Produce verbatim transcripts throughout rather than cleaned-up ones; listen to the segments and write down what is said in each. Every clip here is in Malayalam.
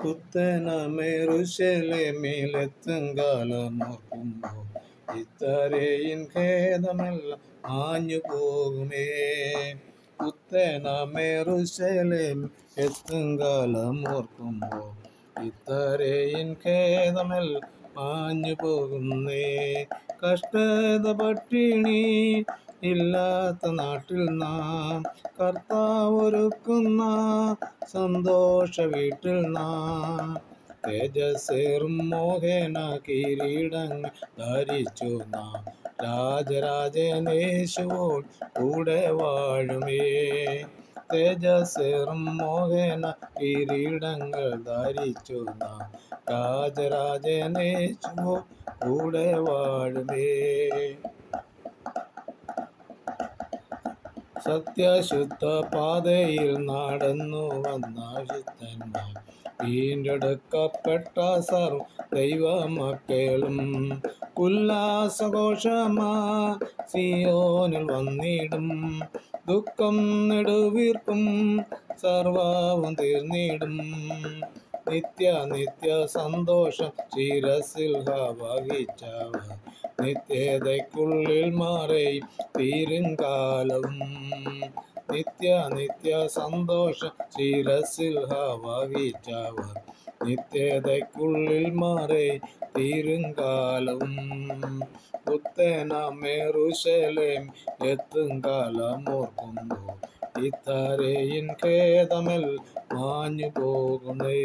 പുത്തനമെറുശലേമിലെത്തും കാലമോർക്കുമ്പോൾ ഇത്തരയിൻ ഖേദമെല്ലാം മാഞ്ഞു പോകുമേ. പുത്തനമെറുശലേം എത്തും കാലമോർക്കുമ്പോൾ ഇത്തരയിൻ ഖേദമെല്ലാം മാഞ്ഞു പോകുന്നേ. കഷ്ടത പട്ടിണി ഇല്ലാത്ത നാട്ടിൽ നാം കർത്താവൊരുക്കുന്ന സന്തോഷ വീട്ടിൽ നാം തേജസ്സേറും മോഹന കിരീടങ്ങൾ ധരിച്ചു നാം രാജരാജനേശുവോൾ കൂടെ വാഴുമേ. തേജസ്സേറും മോഹന കിരീടങ്ങൾ ധരിച്ചു നാം രാജരാജനേശുവോൾ കൂടെ വാഴുമേ. സത്യശുദ്ധ പാതയിൽ നടന്നു വന്ന വിശുദ്ധന്മാർ വീണ്ടെടുക്കപ്പെട്ട സർവ്വ ദൈവമക്കളും ഉല്ലാസഘോഷമാ സിയോനിൽ വന്നിടും. ദുഃഖം നെടുവീർപ്പും സർവവും തീർന്നിടും. നിത്യ നിത്യ സന്തോഷം ശിരസിൽ വഹിച്ചവർ നിത്യതയ്ക്കുള്ളിൽ മാറയും തീരും കാലവും. നിത്യ നിത്യ സന്തോഷം ശിരസിൽ വഹിച്ചവർ നിത്യതയ്ക്കുള്ളിൽ മാറയും തീരും കാലവും. പുത്തനമെറുശലേം എത്തും കാലമോർക്കുമ്പോൾ ഇത്തരയിൻ ഖേദമെല്ലാം മാഞ്ഞു പോകുന്നേ.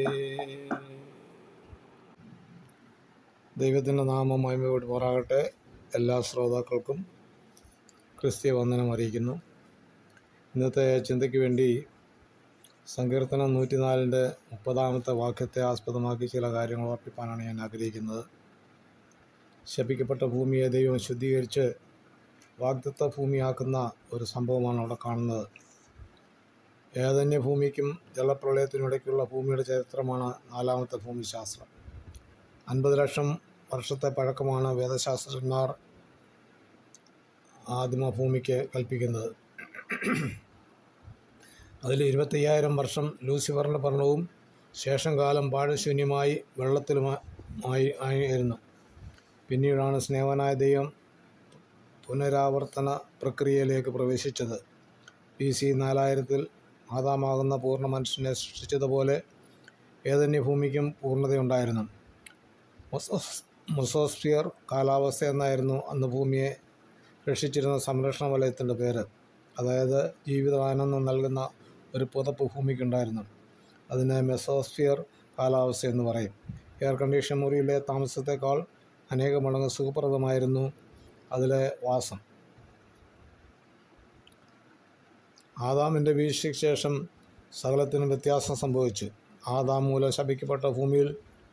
ദൈവത്തിൻ്റെ നാമം മഹിമപ്പെടുമാറാകട്ടെ. എല്ലാ ശ്രോതാക്കൾക്കും ക്രിസ്തീയ വന്ദനം അറിയിക്കുന്നു. ഇന്നത്തെ ചിന്തയ്ക്ക് വേണ്ടി സങ്കീർത്തനം നൂറ്റിനാലിൻ്റെ മുപ്പതാമത്തെ വാക്യത്തെ ആസ്പദമാക്കി ചില കാര്യങ്ങൾ ഓർപ്പിക്കാനാണ് ഞാൻ ആഗ്രഹിക്കുന്നത്. ശപിക്കപ്പെട്ട ഭൂമിയെ ദൈവം ശുദ്ധീകരിച്ച് വാഗ്ദത്ത ഭൂമിയാക്കുന്ന ഒരു സംഭവമാണ് അവിടെ കാണുന്നത്. ഏതന്യ ഭൂമിക്കും ജലപ്രളയത്തിനിടയ്ക്കുള്ള ഭൂമിയുടെ ചരിത്രമാണ് നാലാമത്തെ ഭൂമിശാസ്ത്രം. അൻപത് ലക്ഷം വർഷത്തെ പഴക്കമാണ് വേദശാസ്ത്രജ്ഞന്മാർ ആദിമ ഭൂമിക്ക് കൽപ്പിക്കുന്നത്. അതിൽ ഇരുപത്തയ്യായിരം വർഷം ലൂസിഫറിൻ്റെ ഭരണവും ശേഷം കാലം പാഴശൂന്യമായി വെള്ളത്തിലുമായി ആയിരുന്നു. പിന്നീടാണ് സ്നേഹവാനായ ദൈവം പുനരാവർത്തന പ്രക്രിയയിലേക്ക് പ്രവേശിച്ചത്. ബി സി നാലായിരത്തിൽ ആദാമാകുന്ന പൂർണ്ണ മനുഷ്യനെ സൃഷ്ടിച്ചതുപോലെ ഏതന്യ ഭൂമിക്കും പൂർണ്ണതയുണ്ടായിരുന്നു. മൊസോസ്ഫിയർ കാലാവസ്ഥ എന്നായിരുന്നു അന്ന് ഭൂമിയെ രക്ഷിച്ചിരുന്ന സംരക്ഷണ വലയത്തിൻ്റെ പേര്. അതായത് ജീവിതാനന്ദം നൽകുന്ന ഒരു പുതപ്പ് ഭൂമിക്കുണ്ടായിരുന്നു. അതിനെ മെസോസ്ഫിയർ കാലാവസ്ഥ എന്ന് പറയും. എയർ കണ്ടീഷൻ മുറിയിലെ താമസത്തേക്കാൾ അനേക മടങ്ങ് സുഖപ്രദമായിരുന്നു അതിലെ വാസം. ആദാമിൻ്റെ വീഴ്ചയ്ക്ക് ശേഷം സകലത്തിനും വ്യത്യാസം സംഭവിച്ചു. ആദാം മൂലം ശപിക്കപ്പെട്ട ഭൂമിയിൽ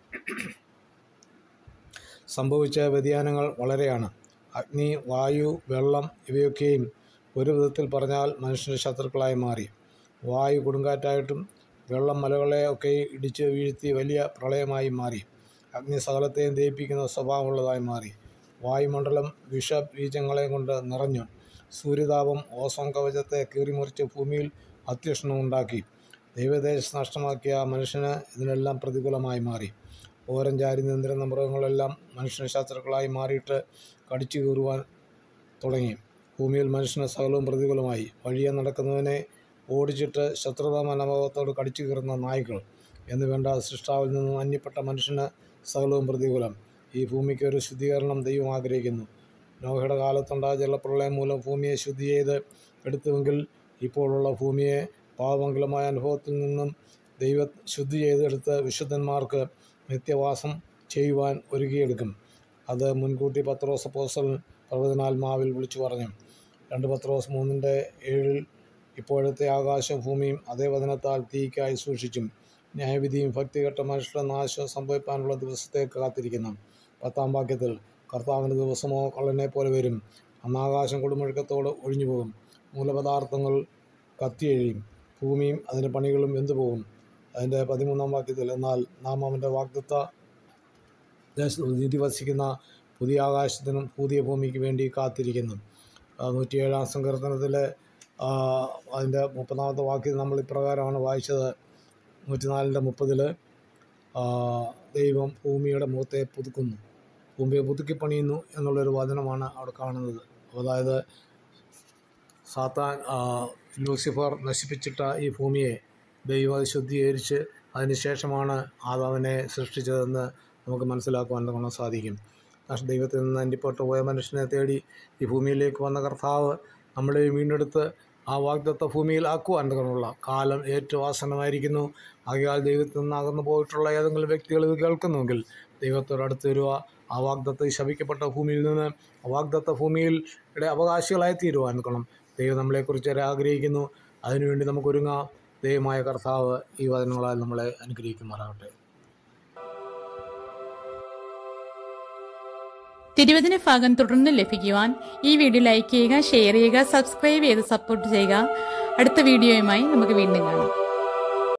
സംഭവിച്ച വ്യതിയാനങ്ങൾ വളരെയാണ്. അഗ്നി, വായു, വെള്ളം ഇവയൊക്കെയും ഒരു വിധത്തിൽ പറഞ്ഞാൽ മനുഷ്യൻ്റെ ശത്രുക്കളായി മാറി. വായു കൊടുങ്കാറ്റായിട്ടും വെള്ളം മലകളെ ഒക്കെ ഇടിച്ച് വീഴ്ത്തി വലിയ പ്രളയമായി മാറി. അഗ്നി സകലത്തെയും ദഹിപ്പിക്കുന്ന സ്വഭാവമുള്ളതായി മാറി. വായുമണ്ഡലം വിഷബീജങ്ങളെ കൊണ്ട് നിറഞ്ഞു. സൂര്യതാപം ഓസോൺ കവചത്തെ കീറിമുറിച്ച് ഭൂമിയിൽ അത്യുഷ്ണമുണ്ടാക്കി. ദൈവതേജസ് നഷ്ടമാക്കിയ മനുഷ്യന് ഇതിനെല്ലാം പ്രതികൂലമായി മാറി. ഓരം ചാരി നിന്നിരുന്ന മൃഗങ്ങളെല്ലാം മനുഷ്യന് ശത്രുക്കളായി മാറിയിട്ട് കടിച്ചു കീറുവാൻ തുടങ്ങി. ഭൂമിയിൽ മനുഷ്യന് സകലവും പ്രതികൂലമായി. വഴിയെ നടക്കുന്നവനെ ഓടിച്ചിട്ട് ശത്രുതാ മനോഭാവത്തോട് കടിച്ചു കീറുന്ന നായ്ക്കൾ എന്ന് വേണ്ട സൃഷ്ടാവിൽ നിന്നും അന്യപ്പെട്ട മനുഷ്യന് സകലവും പ്രതികൂലം. ഈ ഭൂമിക്ക് ഒരു ശുദ്ധീകരണം ദൈവം ആഗ്രഹിക്കുന്നു. നോഹയുടെ കാലത്തുണ്ടായ ജലപ്രളയം മൂലം ഭൂമിയെ ശുദ്ധി ചെയ്ത് എടുത്തുവെങ്കിൽ ഇപ്പോഴുള്ള ഭൂമിയെ പാപമംഗലമായ അനുഭവത്തിൽ നിന്നും ദൈവം ശുദ്ധി ചെയ്തെടുത്ത് വിശുദ്ധന്മാർക്ക് നിത്യവാസം ചെയ്യുവാൻ ഒരുക്കിയെടുക്കും. അത് മുൻകൂട്ടി പത്രോസ് അപ്പോസ്തലൻ പ്രവചനാത്മാവിൽ വിളിച്ചു പറഞ്ഞു. രണ്ട് പത്രോസ് മൂന്നിൻ്റെ ഏഴിൽ ഇപ്പോഴത്തെ ആകാശവും ഭൂമിയും അതേ വചനത്താൽ തീയ്ക്കായി സൂക്ഷിച്ചും ന്യായവിധിയും ഭക്തികെട്ട മനുഷ്യരുടെ നാശവും സംഭവിക്കാനുള്ള ദിവസത്തേക്ക് കാത്തിരിക്കുന്നു. പത്താം വാക്യത്തിൽ കർത്താവിൻ്റെ ദിവസമോ കള്ളനെ പോലെ വരും. അന്നാകാശം കൊടുമുഴക്കത്തോട് ഒഴിഞ്ഞു പോകും. മൂലപദാർത്ഥങ്ങൾ കത്തിയെഴിയും. ഭൂമിയും അതിൻ്റെ പണികളും വെന്തുപോകും. അതിൻ്റെ പതിമൂന്നാം വാക്യത്തിൽ എന്നാൽ നാം അവൻ്റെ വാഗ്ദത്ത ദേശത്ത് വസിക്കുന്ന പുതിയ ആകാശത്തിനും പുതിയ ഭൂമിക്ക് വേണ്ടി കാത്തിരിക്കുന്നു. നൂറ്റിയേഴാം സങ്കീർത്തനത്തിലെ അതിൻ്റെ മുപ്പതാമത്തെ വാക്യം നമ്മൾ ഇപ്രകാരമാണ് വായിച്ചത്. നൂറ്റിനാലിൻ്റെ മുപ്പതിൽ ദൈവം ഭൂമിയുടെ മുഖത്തെ പുതുക്കുന്നു, ഭൂമിയെ പുതുക്കി പണിയുന്നു എന്നുള്ളൊരു വചനമാണ് അവിടെ കാണുന്നത്. അതായത് സാത്താൻ ലൂസിഫർ നശിപ്പിച്ചിട്ട ഈ ഭൂമിയെ ദൈവം ശുദ്ധീകരിച്ച് അതിന് ശേഷമാണ് ആദാമിനെ സൃഷ്ടിച്ചതെന്ന് നമുക്ക് മനസ്സിലാക്കുവാൻ കാണാൻ സാധിക്കും. പക്ഷേ ദൈവത്തിൽ നിന്ന് അന്യപ്പെട്ടു പോയ മനുഷ്യനെ തേടി ഈ ഭൂമിയിലേക്ക് വന്ന കർത്താവ് നമ്മളെ വീണ്ടെടുത്ത് ആ വാഗ്ദത്ത ഭൂമിയിൽ ആക്കുവാൻ തക്കമുള്ള കാലം ഏറ്റവും ആസന്നമായിരിക്കുന്നു. ആകയാൽ ദൈവത്തിൽ നിന്ന് അകന്നു പോയിട്ടുള്ള ഏതെങ്കിലും വ്യക്തികൾ ഇത് കേൾക്കുന്നുവെങ്കിൽ ദൈവത്തോട് അടുത്ത് വരിക. ആ വാഗ്ദത്ത ശപിക്കപ്പെട്ട ഭൂമിയിൽ നിന്ന് ആ വാഗ്ദത്ത ഭൂമിയിൽ അവകാശികളായി തീരുവാൻ തക്കണം ദൈവം നമ്മളെക്കുറിച്ച് ആഗ്രഹിക്കുന്നു. അതിനുവേണ്ടി നമുക്കൊരുങ്ങാം. ദൈവമായ കർത്താവ് ഈ വചനങ്ങളാൽ നമ്മളെ അനുഗ്രഹിക്കുമാറാകട്ടെ. തിരുവചന ഭാഗം തുടർന്ന് ലഭിക്കുവാൻ ഈ വീഡിയോ ലൈക്ക് ചെയ്യുക, ഷെയർ ചെയ്യുക, സബ്സ്ക്രൈബ് ചെയ്ത് സപ്പോർട്ട് ചെയ്യുക. അടുത്ത വീഡിയോയുമായി നമുക്ക് വീണ്ടും കാണാം.